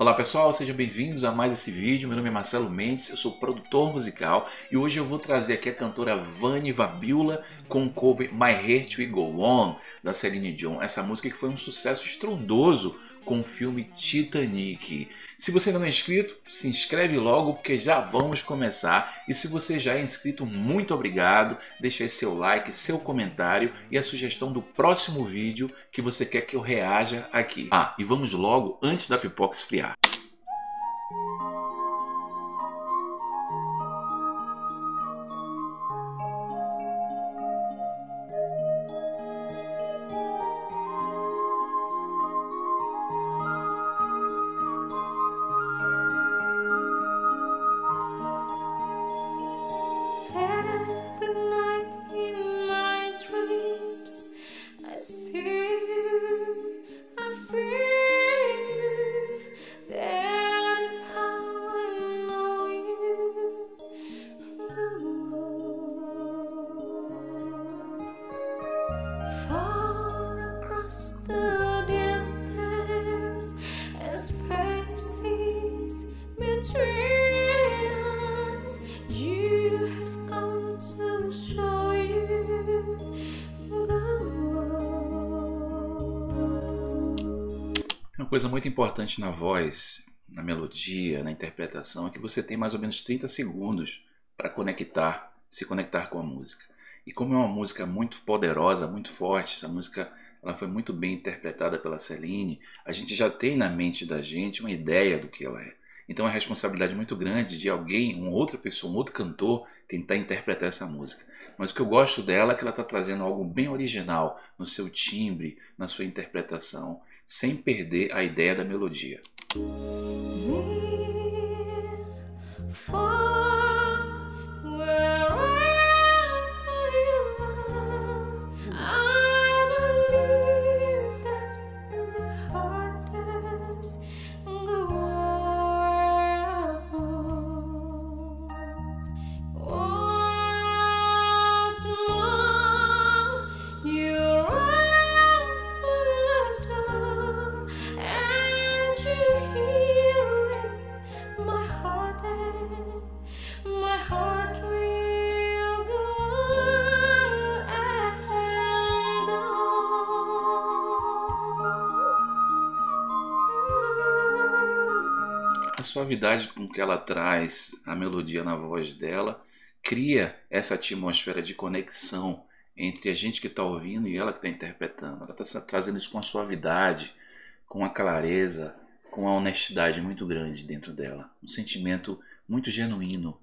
Olá pessoal, sejam bem-vindos a mais esse vídeo. Meu nome é Marcelo Mendes, eu sou produtor musical e hoje eu vou trazer aqui a cantora Vani Vabiola com o cover My Heart Will Go On, da Celine Dion. Essa música que foi um sucesso estrondoso com o filme Titanic. Se você ainda não é inscrito, se inscreve logo porque já vamos começar. E se você já é inscrito, muito obrigado. Deixa aí seu like, seu comentário e a sugestão do próximo vídeo que você quer que eu reaja aqui. E vamos logo antes da pipoca esfriar. Uma coisa muito importante na voz, na melodia, na interpretação é que você tem mais ou menos 30 segundos para se conectar com a música. E como é uma música muito poderosa, muito forte, essa música ela foi muito bem interpretada pela Celine, a gente já tem na mente da gente uma ideia do que ela é. Então é uma responsabilidade muito grande de alguém, uma outra pessoa, um outro cantor, tentar interpretar essa música. Mas o que eu gosto dela é que ela está trazendo algo bem original no seu timbre, na sua interpretação, sem perder a ideia da melodia. A suavidade com que ela traz a melodia na voz dela cria essa atmosfera de conexão entre a gente que está ouvindo e ela que está interpretando. Ela está trazendo isso com a suavidade, com a clareza, com a honestidade muito grande dentro dela. Um sentimento muito genuíno.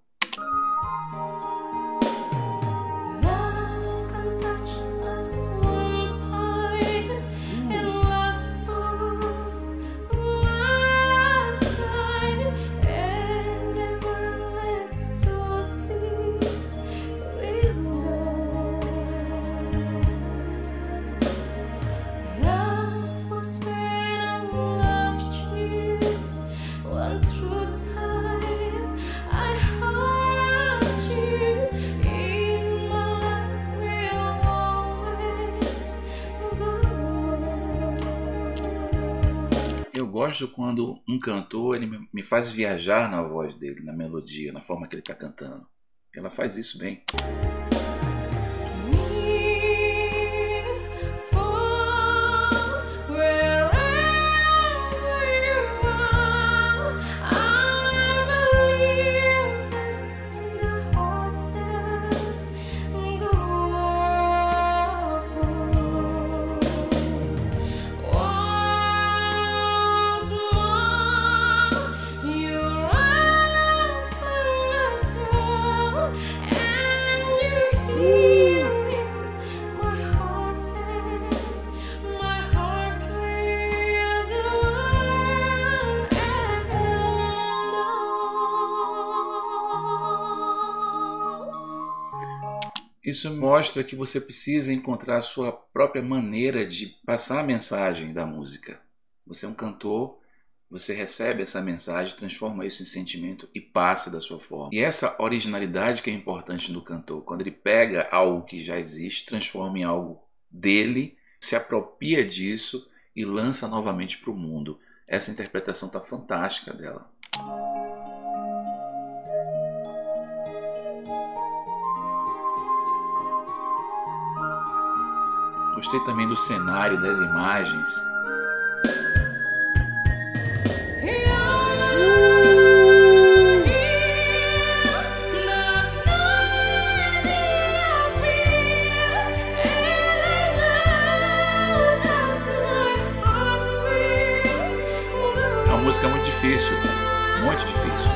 Eu gosto quando um cantor ele me faz viajar na voz dele, na melodia, na forma que ele está cantando. Ela faz isso bem. Isso mostra que você precisa encontrar a sua própria maneira de passar a mensagem da música. Você é um cantor, você recebe essa mensagem, transforma isso em sentimento e passa da sua forma. E essa originalidade que é importante no cantor, quando ele pega algo que já existe, transforma em algo dele, se apropria disso e lança novamente para o mundo. essa interpretação tá fantástica dela. Gostei também do cenário, das imagens. É uma música muito difícil, muito difícil.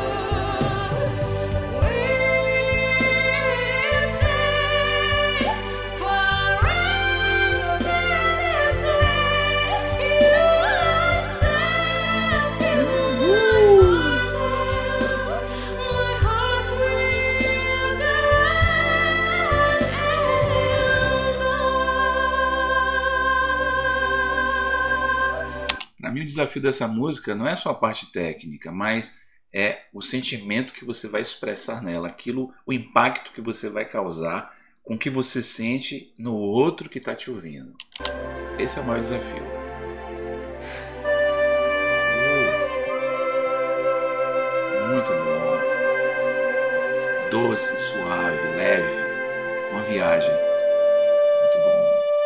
Para mim, o desafio dessa música não é só a parte técnica, mas é o sentimento que você vai expressar nela, aquilo, o impacto que você vai causar com o que você sente no outro que está te ouvindo. Esse é o maior desafio. Muito bom. Doce, suave, leve. Uma viagem. Muito bom.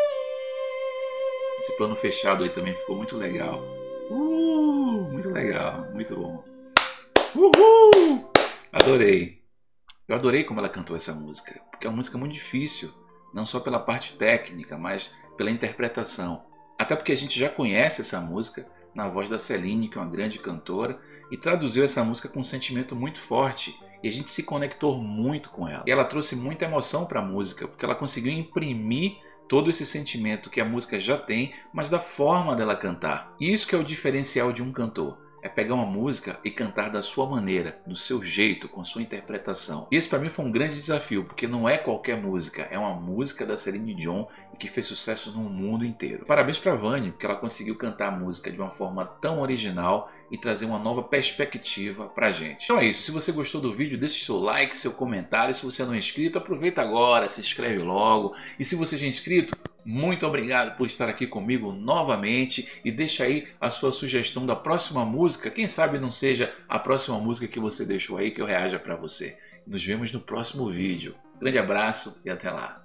Esse plano fechado aí também ficou muito legal. Muito legal, muito bom. Uhul! Adorei. Eu adorei como ela cantou essa música, porque é uma música muito difícil, não só pela parte técnica, mas pela interpretação. Até porque a gente já conhece essa música na voz da Celine, que é uma grande cantora, e traduziu essa música com um sentimento muito forte, e a gente se conectou muito com ela. E ela trouxe muita emoção para a música, porque ela conseguiu imprimir todo esse sentimento que a música já tem, mas da forma dela cantar. E isso que é o diferencial de um cantor. É pegar uma música e cantar da sua maneira, do seu jeito, com a sua interpretação. E esse para mim foi um grande desafio, porque não é qualquer música, é uma música da Celine Dion e que fez sucesso no mundo inteiro. Parabéns para a Vani, porque ela conseguiu cantar a música de uma forma tão original e trazer uma nova perspectiva pra gente. Então é isso, se você gostou do vídeo, deixe seu like, seu comentário. Se você não é inscrito, aproveita agora, se inscreve logo. E se você já é inscrito, muito obrigado por estar aqui comigo novamente e deixa aí a sua sugestão da próxima música. Quem sabe não seja a próxima música que você deixou aí que eu reaja para você. Nos vemos no próximo vídeo. Grande abraço e até lá.